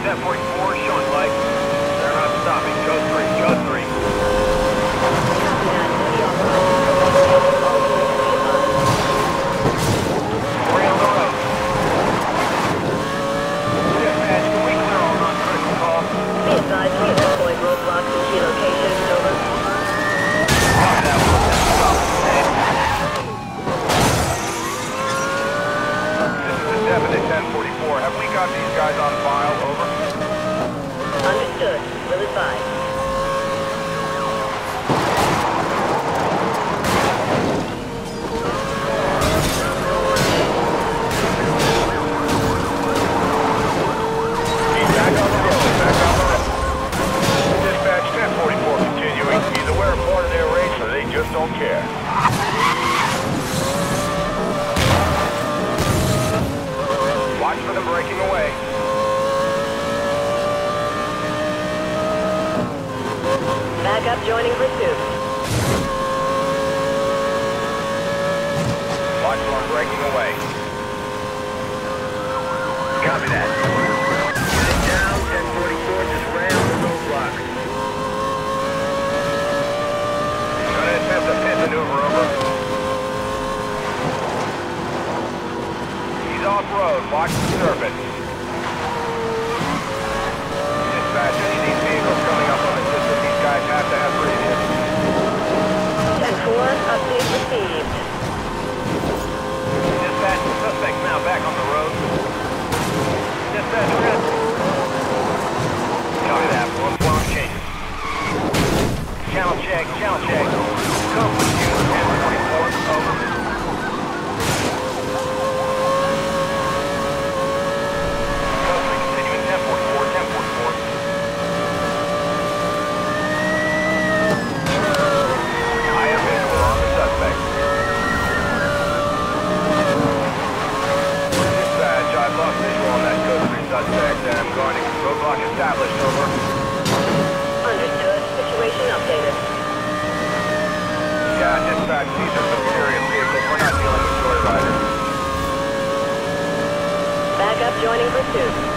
1044, showing light. They're not stopping. Go 3, go 3. Three on the road. Dispatch, can we clear all non-critical calls? Be advised, we have deployed roadblocks to key locations. Over. Copy that one. Stop. This is a definite 1044. Have we got these guys on file? Over. Understood. Will advise. He's back on the road. Back on the road. Dispatch 1044 continuing. He's aware of part of their race, so they just don't care. Watch for them breaking away. Backup joining pursuit. Watch for them breaking away. Copy that. Unit down, 1044, just ran the roadblock. Gonna attempt a pit maneuver, over. He's off-road, watch the surface. Dispatch, any of these vehicles coming up on the system, these guys have to have previous. 10-4, update received. Dispatch, the suspect's now back on the road. Dispatch, red. Copy that, one blown changes. Channel check, channel check. Come with you, 1044, over. Continuing 1044, 1044. I have visual on the suspect. Dispatch, I've lost visual on that code 3 suspect, and I'm going to roadblock established, over. Understood. Situation updated. Yeah, dispatch, these are some serious vehicles. We're not dealing with joyriders. Backup joining pursuit.